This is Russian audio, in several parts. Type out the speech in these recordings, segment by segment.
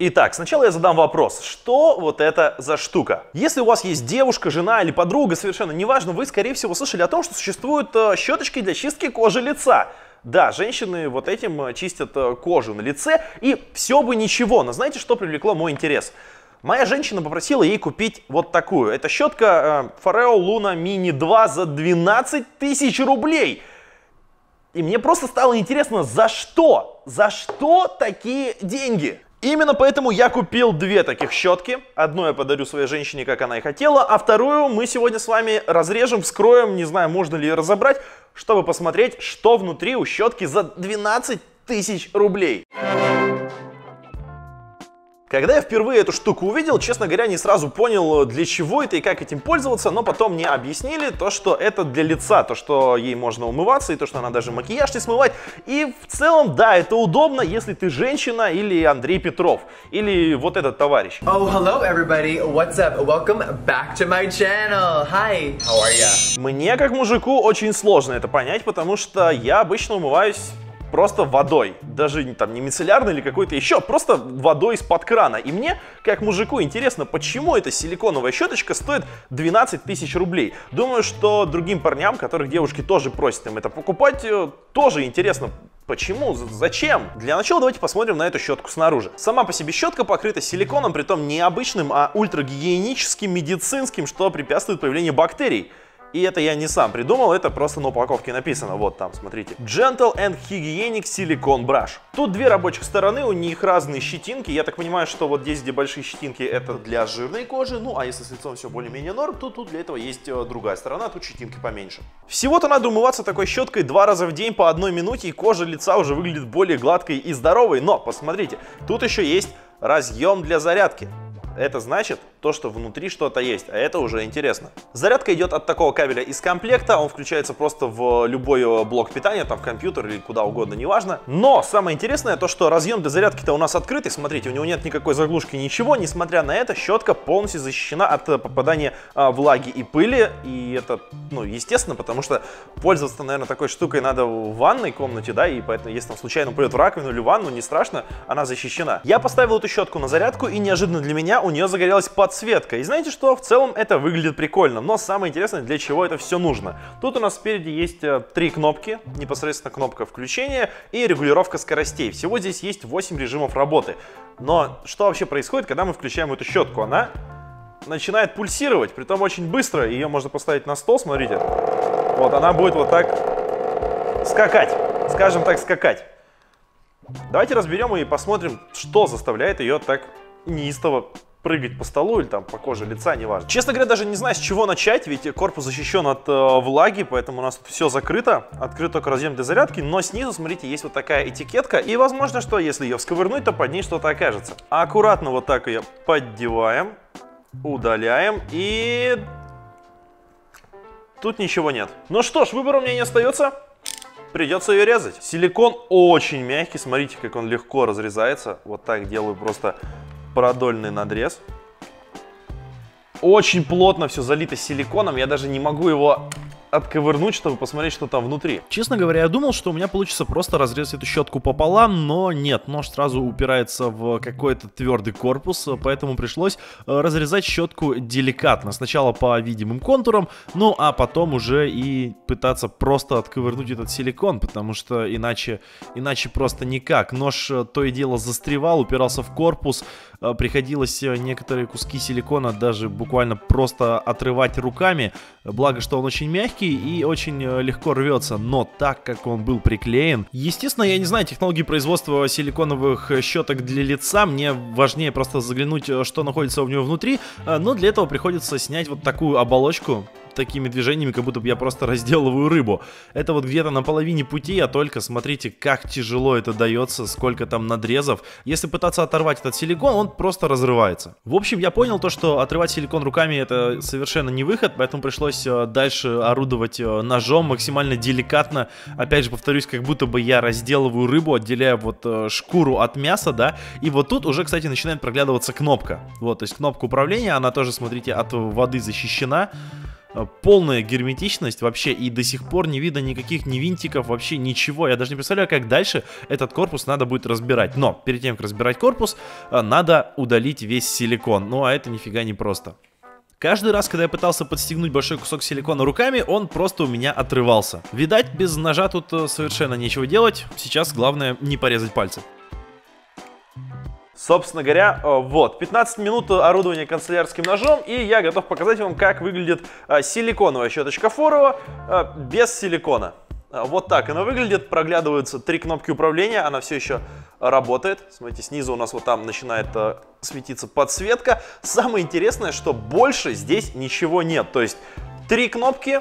Итак, сначала я задам вопрос, что вот это за штука? Если у вас есть девушка, жена или подруга, совершенно неважно, вы, скорее всего, слышали о том, что существуют щеточки для чистки кожи лица. Да, женщины вот этим чистят кожу на лице, и все бы ничего, но знаете, что привлекло мой интерес? Моя женщина попросила ей купить вот такую. Это щетка Foreo Luna Mini 2 за 12 тысяч рублей. И мне просто стало интересно, за что? За что такие деньги? Именно поэтому я купил две таких щетки. Одну я подарю своей женщине, как она и хотела, а вторую мы сегодня с вами разрежем, вскроем, не знаю, можно ли ее разобрать, чтобы посмотреть, что внутри у щетки за 12 тысяч рублей. Когда я впервые эту штуку увидел, честно говоря, не сразу понял, для чего это и как этим пользоваться, но потом мне объяснили то, что это для лица, то, что ей можно умываться, и то, что она даже макияж не смывать. И в целом, да, это удобно, если ты женщина или Андрей Петров, или вот этот товарищ. Oh, hello everybody, what's up? Welcome back to my channel. Hi, how are ya? Мне, как мужику, очень сложно это понять, потому что я обычно умываюсь просто водой, даже там не мицеллярной или какой-то еще, просто водой из-под крана. И мне, как мужику, интересно, почему эта силиконовая щеточка стоит 12 тысяч рублей. Думаю, что другим парням, которых девушки тоже просят им это покупать, тоже интересно. Почему? Зачем? Для начала давайте посмотрим на эту щетку снаружи. Сама по себе щетка покрыта силиконом, притом не обычным, а ультрагигиеническим, медицинским, что препятствует появлению бактерий. И это я не сам придумал, это просто на упаковке написано. Вот там, смотрите. Gentle and Hygienic Silicone Brush. Тут две рабочих стороны, у них разные щетинки. Я так понимаю, что вот здесь, где большие щетинки, это для жирной кожи. Ну, а если с лицом все более-менее норм, то тут для этого есть другая сторона, тут щетинки поменьше. Всего-то надо умываться такой щеткой 2 раза в день по 1 минуте, и кожа лица уже выглядит более гладкой и здоровой. Но, посмотрите, тут еще есть разъем для зарядки. Это значит то, что внутри что-то есть, а это уже интересно. Зарядка идет от такого кабеля из комплекта, он включается просто в любой блок питания, там в компьютер или куда угодно, неважно. Но самое интересное то, что разъем для зарядки-то у нас открытый, смотрите, у него нет никакой заглушки, ничего, несмотря на это, щетка полностью защищена от попадания влаги и пыли, и это, ну, естественно, потому что пользоваться, наверное, такой штукой надо в ванной комнате, да, и поэтому, если там случайно упадет в раковину или в ванну, не страшно, она защищена. Я поставил эту щетку на зарядку, и неожиданно для меня у нее загорелась подсветка. И знаете что? В целом это выглядит прикольно. Но самое интересное, для чего это все нужно. Тут у нас спереди есть 3 кнопки. Непосредственно кнопка включения и регулировка скоростей. Всего здесь есть 8 режимов работы. Но что вообще происходит, когда мы включаем эту щетку? Она начинает пульсировать, притом очень быстро. Ее можно поставить на стол, смотрите. Вот она будет вот так скакать. Скажем так, скакать. Давайте разберем и посмотрим, что заставляет ее так неистово прыгать по столу или там по коже лица, неважно. Честно говоря, даже не знаю, с чего начать, ведь корпус защищен от влаги, поэтому у нас тут все закрыто. Открыт только разъем для зарядки, но снизу, смотрите, есть вот такая этикетка, и возможно, что если ее всковырнуть, то под ней что-то окажется. Аккуратно вот так ее поддеваем, удаляем, и тут ничего нет. Ну что ж, выбора у меня не остается. Придется ее резать. Силикон очень мягкий, смотрите, как он легко разрезается. Вот так делаю просто продольный надрез. Очень плотно все залито силиконом, я даже не могу его отковырнуть, чтобы посмотреть, что там внутри. Честно говоря, я думал, что у меня получится просто разрезать эту щетку пополам, но нет, нож сразу упирается в какой-то твердый корпус, поэтому пришлось разрезать щетку деликатно. Сначала по видимым контурам, ну а потом уже и пытаться просто отковырнуть этот силикон, потому что иначе просто никак. Нож то и дело застревал, упирался в корпус, приходилось некоторые куски силикона даже буквально просто отрывать руками, благо, что он очень мягкий и очень легко рвется, но так как он был приклеен, естественно, я не знаю технологии производства силиконовых щеток для лица, мне важнее просто заглянуть, что находится у него внутри, но для этого приходится снять вот такую оболочку. Такими движениями, как будто бы я просто разделываю рыбу. Это вот где-то на половине пути, а только смотрите, как тяжело это дается, сколько там надрезов. Если пытаться оторвать этот силикон, он просто разрывается. В общем, я понял то, что отрывать силикон руками это совершенно не выход, поэтому пришлось дальше орудовать ножом максимально деликатно. Опять же, повторюсь, как будто бы я разделываю рыбу, отделяя вот шкуру от мяса, да. И вот тут уже, кстати, начинает проглядываться кнопка. Вот, то есть кнопка управления, она тоже, смотрите, от воды защищена. полная герметичность вообще, и до сих пор не видно никаких ни винтиков, вообще ничего. Я даже не представляю, как дальше этот корпус надо будет разбирать. Но перед тем, как разбирать корпус, надо удалить весь силикон. Ну а это нифига не просто. Каждый раз, когда я пытался подстегнуть большой кусок силикона руками, он просто у меня отрывался. Видать, без ножа тут совершенно нечего делать. Сейчас главное не порезать пальцы. Собственно говоря, вот, 15 минут орудования канцелярским ножом, и я готов показать вам, как выглядит силиконовая щеточка Форово без силикона. Вот так она выглядит, проглядываются 3 кнопки управления, она все еще работает. Смотрите, снизу у нас вот там начинает светиться подсветка. Самое интересное, что больше здесь ничего нет, то есть 3 кнопки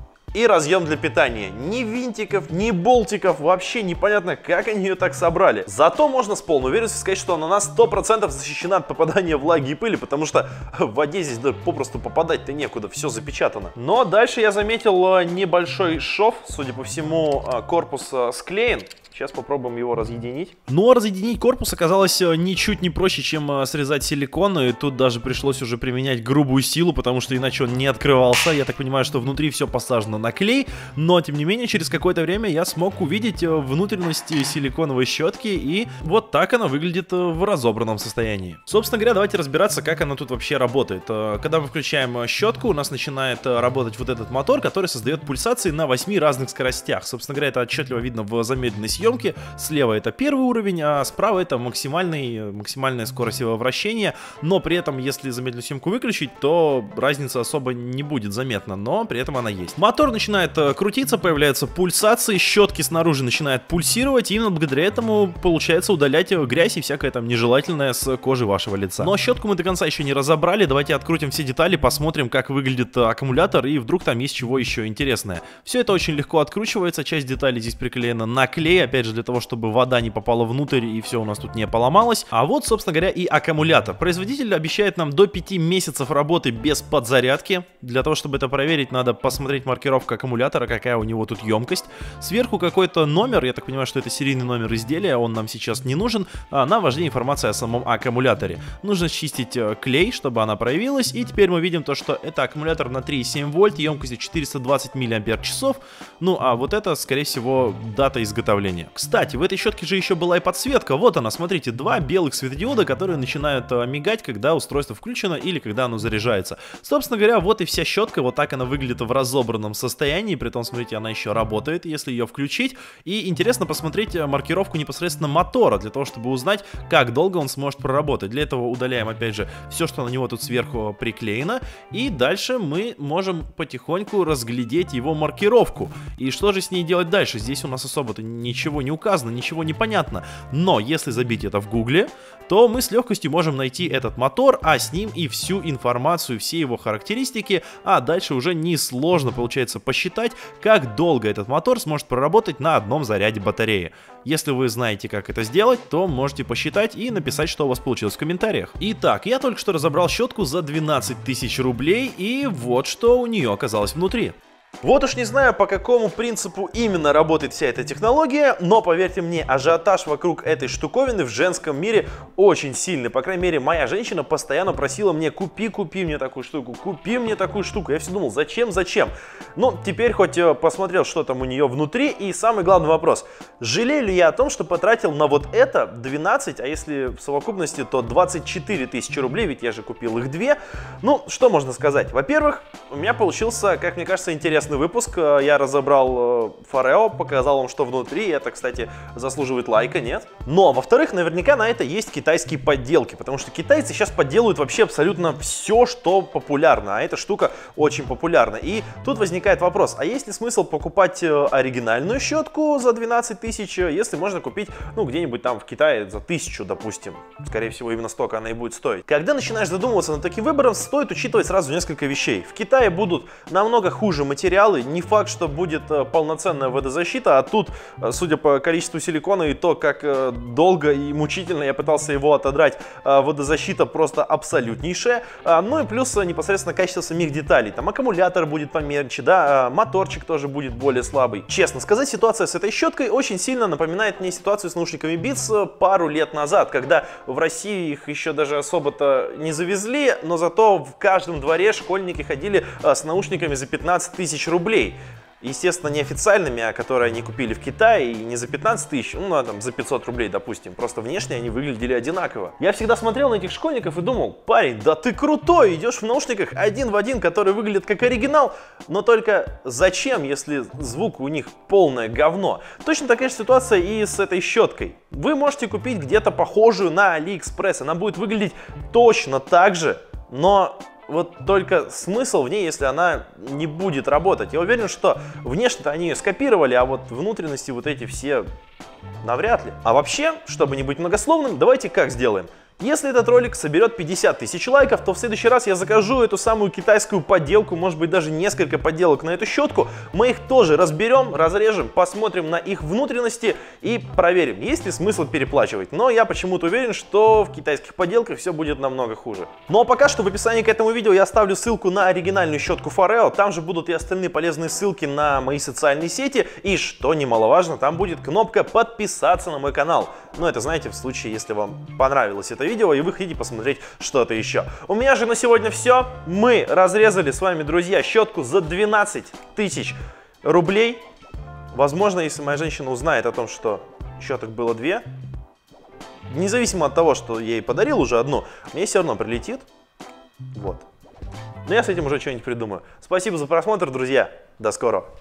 и разъем для питания. Ни винтиков, ни болтиков, вообще непонятно, как они ее так собрали. Зато можно с полной уверенностью сказать, что она на 100% защищена от попадания влаги и пыли, потому что в воде здесь да, попросту попадать-то некуда, все запечатано. Но дальше я заметил небольшой шов, судя по всему, корпус склеен. Сейчас попробуем его разъединить. Но разъединить корпус оказалось ничуть не проще, чем срезать силикон. И тут даже пришлось уже применять грубую силу, потому что иначе он не открывался. Я так понимаю, что внутри все посажено на клей. Но, тем не менее, через какое-то время я смог увидеть внутренности силиконовой щетки. И вот так она выглядит в разобранном состоянии. Собственно говоря, давайте разбираться, как она тут вообще работает. Когда мы включаем щетку, у нас начинает работать вот этот мотор, который создает пульсации на 8 разных скоростях. Собственно говоря, это отчетливо видно в замедленной съемке. Слева это первый уровень, а справа это максимальная скорость его вращения. Но при этом, если замедленную съемку выключить, то разница особо не будет заметна, но при этом она есть. Мотор начинает крутиться, появляются пульсации, щетки снаружи начинают пульсировать, и именно благодаря этому получается удалять грязь и всякое там нежелательное с кожи вашего лица. Но щетку мы до конца еще не разобрали, давайте открутим все детали, посмотрим, как выглядит аккумулятор, и вдруг там есть чего еще интересное. Все это очень легко откручивается, часть деталей здесь приклеена на клей, опять же для того, чтобы вода не попала внутрь и все у нас тут не поломалось. А вот, собственно говоря, и аккумулятор. Производитель обещает нам до 5 месяцев работы без подзарядки. Для того, чтобы это проверить, надо посмотреть маркировку аккумулятора, какая у него тут емкость. Сверху какой-то номер, я так понимаю, что это серийный номер изделия, он нам сейчас не нужен, а нам важнее информация о самом аккумуляторе. Нужно счистить клей, чтобы она проявилась, и теперь мы видим то, что это аккумулятор на 3,7 вольт, емкостью 420 мАч. Ну, а вот это, скорее всего, дата изготовления. Кстати, в этой щетке же еще была и подсветка. Вот она, смотрите, 2 белых светодиода, которые начинают мигать, когда устройство включено или когда оно заряжается. Собственно говоря, вот и вся щетка, вот так она выглядит в разобранном состоянии. Притом, смотрите, она еще работает, если ее включить. И интересно посмотреть маркировку непосредственно мотора, для того, чтобы узнать, как долго он сможет проработать. Для этого удаляем, опять же, все, что на него тут сверху приклеено. И дальше мы можем потихоньку разглядеть его маркировку. И что же с ней делать дальше? Здесь у нас особо-то ничего не указано, ничего не понятно. Но если забить это в гугле, то мы с легкостью можем найти этот мотор, а с ним и всю информацию, все его характеристики, а дальше уже несложно получается посчитать, как долго этот мотор сможет проработать на одном заряде батареи. Если вы знаете, как это сделать, то можете посчитать и написать, что у вас получилось в комментариях. Итак, я только что разобрал щетку за 12 тысяч рублей, и вот что у нее оказалось внутри. Вот уж не знаю, по какому принципу именно работает вся эта технология, но поверьте мне, ажиотаж вокруг этой штуковины в женском мире очень сильный. По крайней мере, моя женщина постоянно просила мне: купи мне такую штуку, купи мне такую штуку. Я все думал, зачем? Ну, теперь хоть посмотрел, что там у нее внутри. И самый главный вопрос: жалею ли я о том, что потратил на вот это 12, а если в совокупности, то 24 тысячи рублей, ведь я же купил их 2. Ну, что можно сказать? Во-первых, у меня получился, как мне кажется, интересный выпуск. Я разобрал Форео, показал вам, что внутри. Это, кстати, заслуживает лайка, нет? Но, во-вторых, наверняка на это есть китайские подделки, потому что китайцы сейчас подделывают вообще абсолютно все, что популярно, а эта штука очень популярна. И тут возникает вопрос: а есть ли смысл покупать оригинальную щетку за 12 тысяч, если можно купить, ну, где-нибудь там в Китае за 1000, допустим? Скорее всего, именно столько она и будет стоить. Когда начинаешь задумываться над таким выбором, стоит учитывать сразу несколько вещей. В Китае будут намного хуже материалы, материалы. Не факт, что будет полноценная водозащита, а тут, судя по количеству силикона и то, как долго и мучительно я пытался его отодрать, водозащита просто абсолютнейшая. Ну и плюс непосредственно качество самих деталей. Там аккумулятор будет помельче, да, моторчик тоже будет более слабый. Честно сказать, ситуация с этой щеткой очень сильно напоминает мне ситуацию с наушниками Beats пару лет назад, когда в России их еще даже особо-то не завезли, но зато в каждом дворе школьники ходили с наушниками за 15 тысяч рублей. Естественно, не официальными, а которые они купили в Китае, и не за 15 тысяч, ну, там, за 500 рублей, допустим. Просто внешне они выглядели одинаково. Я всегда смотрел на этих школьников и думал: парень, да ты крутой, идешь в наушниках один в один, которые выглядят как оригинал, но только зачем, если звук у них полное говно? Точно такая же ситуация и с этой щеткой. Вы можете купить где-то похожую на AliExpress, она будет выглядеть точно так же, но... Вот только смысл в ней, если она не будет работать. Я уверен, что внешне-то они ее скопировали, а вот внутренности вот эти все навряд ли. А вообще, чтобы не быть многословным, давайте как сделаем. Если этот ролик соберет 50 тысяч лайков, то в следующий раз я закажу эту самую китайскую подделку, может быть даже несколько подделок на эту щетку. Мы их тоже разберем, разрежем, посмотрим на их внутренности и проверим, есть ли смысл переплачивать. Но я почему-то уверен, что в китайских подделках все будет намного хуже. Ну а пока что в описании к этому видео я оставлю ссылку на оригинальную щетку Foreo. Там же будут и остальные полезные ссылки на мои социальные сети. И что немаловажно, там будет кнопка подписаться на мой канал. Ну это, знаете, в случае, если вам понравилось это видео и вы хотите посмотреть что-то еще. У меня же на сегодня все. Мы разрезали с вами, друзья, щетку за 12 тысяч рублей. Возможно, если моя женщина узнает о том, что щеток было 2, независимо от того, что я ей подарил уже одну, мне все равно прилетит. Вот. Но я с этим уже что-нибудь придумаю. Спасибо за просмотр, друзья. До скорого.